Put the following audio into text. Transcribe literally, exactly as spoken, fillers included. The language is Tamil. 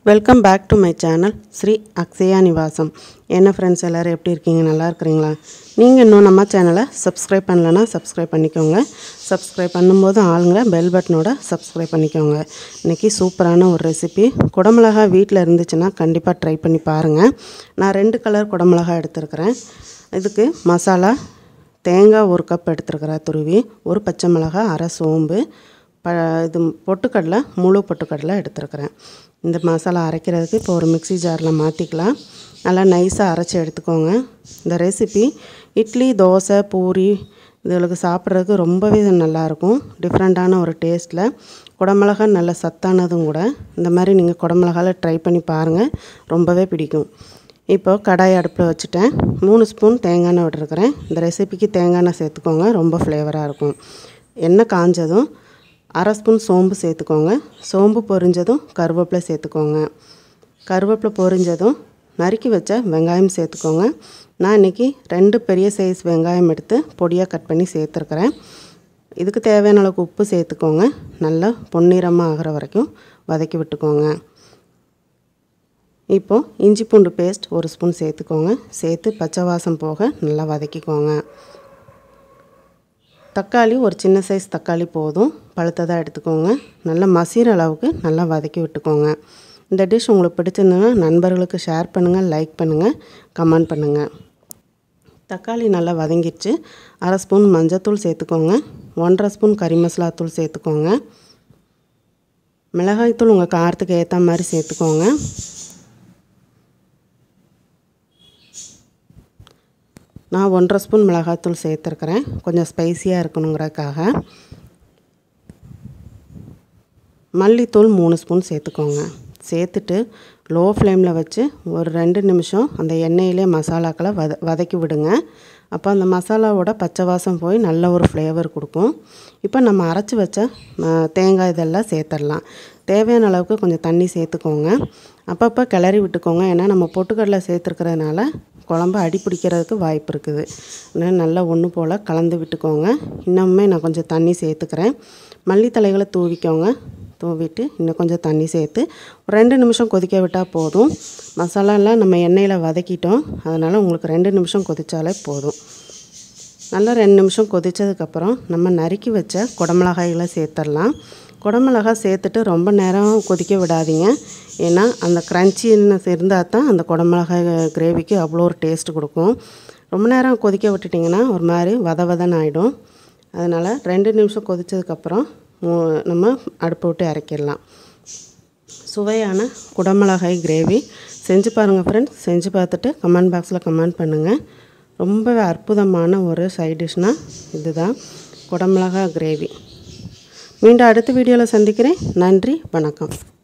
Welcome back to my channel Sri Akshaya Nivasam. என்ன ஃப்ரெண்ட்ஸ் எல்லோரும் எப்படி இருக்கீங்க? நல்லா இருக்கிறீங்களா? நீங்கள் இன்னும் நம்ம சேனலை சப்ஸ்கிரைப் பண்ணலன்னா சப்ஸ்கிரைப் பண்ணிக்கோங்க. சப்ஸ்கிரைப் பண்ணும்போது ஆளுங்கிற பெல் பட்டனோட சப்ஸ்கிரைப் பண்ணிக்கோங்க. இன்றைக்கி சூப்பரான ஒரு ரெசிபி. குடமிளகா வீட்டில் இருந்துச்சுன்னா கண்டிப்பாக ட்ரை பண்ணி பாருங்கள். நான் ரெண்டு கலர் குடமிளகா எடுத்துருக்கிறேன். இதுக்கு மசாலா தேங்காய் ஒரு கப் எடுத்துருக்கிறேன் துருவி, ஒரு பச்சை மிளகாய், அரை சோம்பு, ப இது பொட்டுக்கடலை, முழு பொட்டுக்கடலை எடுத்துருக்கிறேன். இந்த மசாலா அரைக்கிறதுக்கு இப்போ ஒரு மிக்ஸி ஜாரில் மாற்றிக்கலாம். நல்லா நைஸாக அரைச்சி எடுத்துக்கோங்க. இந்த ரெசிபி இட்லி, தோசை, பூரி இதுகளுக்கு சாப்பிட்றதுக்கு ரொம்பவே நல்லாயிருக்கும். டிஃப்ரெண்ட்டான ஒரு டேஸ்ட்டில். குடமிளகா நல்ல சத்தானதும் கூட. இந்த மாதிரி நீங்கள் குடமிளகாவில் ட்ரை பண்ணி பாருங்கள், ரொம்பவே பிடிக்கும். இப்போ கடாய் அடுப்பில் வச்சுட்டேன். மூணு ஸ்பூன் தேங்காய் எண்ணெய் விட்டுருக்கிறேன். இந்த ரெசிபிக்கு தேங்காய் எண்ணெய் சேர்த்துக்கோங்க, ரொம்ப ஃப்ளேவராக இருக்கும். எண்ணெய் காஞ்சதும் அரை ஸ்பூன் சோம்பு சேர்த்துக்கோங்க. சோம்பு பொரிஞ்சதும் கருவேப்பிலை சேர்த்துக்கோங்க. கருவேப்பிலை பொரிஞ்சதும் நறுக்கி வச்ச வெங்காயம் சேர்த்துக்கோங்க. நான் இன்றைக்கி ரெண்டு பெரிய சைஸ் வெங்காயம் எடுத்து பொடியாக கட் பண்ணி சேர்த்துருக்குறேன். இதுக்கு தேவையான அளவுக்கு உப்பு சேர்த்துக்கோங்க. நல்லா பொன்னிறமாக ஆகிற வரைக்கும் வதக்கி விட்டுக்கோங்க. இப்போது இஞ்சி பூண்டு பேஸ்ட் ஒரு ஸ்பூன் சேர்த்துக்கோங்க. சேர்த்து பச்சை வாசம் போக நல்லா வதக்கிக்கோங்க. தக்காளி ஒரு சின்ன சைஸ் தக்காளி போதும், பழுத்ததாக எடுத்துக்கோங்க. நல்லா மசிகிற அளவுக்கு நல்லா வதக்கி விட்டுக்கோங்க. இந்த டிஷ் உங்களுக்கு பிடிச்சிருந்ததுன்னா நண்பர்களுக்கு ஷேர் பண்ணுங்கள், லைக் பண்ணுங்கள், கமெண்ட் பண்ணுங்கள். தக்காளி நல்லா வதங்கிடுச்சு. அரை ஸ்பூன் மஞ்சத்தூள் சேர்த்துக்கோங்க. ஒன்றரை ஸ்பூன் கறி மசாலா தூள் சேர்த்துக்கோங்க. மிளகாய்த்தூள் உங்கள் காரத்துக்கு ஏற்ற மாதிரி சேர்த்துக்கோங்க. நான் ஒன்றரை ஸ்பூன் மிளகாய்த்தூள் சேர்த்துருக்கிறேன், கொஞ்சம் ஸ்பைஸியாக இருக்கணுங்கிறதுக்காக. மல்லித்தூள் மூணு ஸ்பூன் சேர்த்துக்கோங்க. சேர்த்துட்டு லோ ஃப்ளேமில் வச்சு ஒரு ரெண்டு நிமிஷம் அந்த எண்ணெயிலே மசாலாக்களை வத வதக்கி விடுங்க. அப்போ அந்த மசாலாவோட பச்சை வாசம் போய் நல்ல ஒரு ஃப்ளேவர் கொடுக்கும். இப்போ நம்ம அரைச்சி வச்ச தேங்காய் இதெல்லாம் சேர்த்துடலாம். தேவையான அளவுக்கு கொஞ்சம் தண்ணி சேர்த்துக்கோங்க. அப்பப்போ கிளறி விட்டுக்கோங்க. ஏன்னா நம்ம பொட்டுக்கடலை சேர்த்துருக்கிறதுனால குழம்பு அடி பிடிக்கிறதுக்கு வாய்ப்பு இருக்குது. அதனால் நல்லா ஒன்று போல் கலந்து விட்டுக்கோங்க. இன்னுமே நான் கொஞ்சம் தண்ணி சேர்த்துக்கிறேன். மல்லித்தலைகளை தூவிக்கோங்க. தூவிட்டு இன்னும் கொஞ்சம் தண்ணி சேர்த்து ஒரு ரெண்டு நிமிஷம் கொதிக்க விட்டால் போதும். மசாலாலாம் நம்ம எண்ணெயில் வதக்கிட்டோம், அதனால் உங்களுக்கு ரெண்டு நிமிஷம் கொதித்தாலே போதும். நல்லா ரெண்டு நிமிஷம் கொதித்ததுக்கப்புறம் நம்ம நறுக்கி வச்ச குடமிளகாய்களை சேர்த்துடலாம். குடமிளகாய் சேர்த்துட்டு ரொம்ப நேரம் கொதிக்க விடாதீங்க. ஏன்னா அந்த க்ரன்ச்சினஸ் இருந்தால் தான் அந்த குடமிளகாய் கிரேவிக்கு அவ்வளோ ஒரு டேஸ்ட்டு கொடுக்கும். ரொம்ப நேரம் கொதிக்க விட்டுட்டிங்கன்னா ஒரு மாதிரி வத வதன்னு ஆகிடும். அதனால் ரெண்டு நிமிஷம் கொதித்ததுக்கப்புறம் நம்ம அடுப்பை விட்டு இறக்கிடலாம். சுவையான குடமிளகாய் கிரேவி செஞ்சு பாருங்கள் ஃப்ரெண்ட்ஸ். செஞ்சு பார்த்துட்டு கமெண்ட் பாக்ஸில் கமெண்ட் பண்ணுங்கள். ரொம்பவே அற்புதமான ஒரு சைட் டிஷ்னால் இதுதான், குடமிளகாய் கிரேவி. மீண்டும் அடுத்த வீடியோவில் சந்திக்கிறேன். நன்றி, வணக்கம்.